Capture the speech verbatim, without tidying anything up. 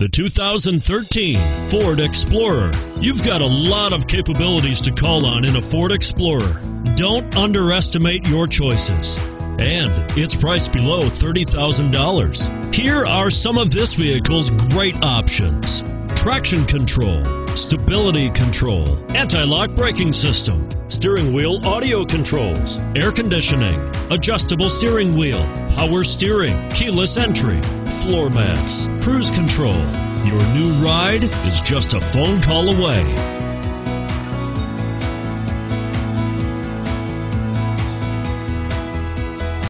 The two thousand thirteen Ford Explorer. You've got a lot of capabilities to call on in a Ford Explorer. Don't underestimate your choices. And it's priced below thirty thousand dollars. Here are some of this vehicle's great options: traction control, stability control, anti-lock braking system, steering wheel audio controls, air conditioning, adjustable steering wheel, power steering, keyless entry, floor mats, cruise control. Your new ride is just a phone call away.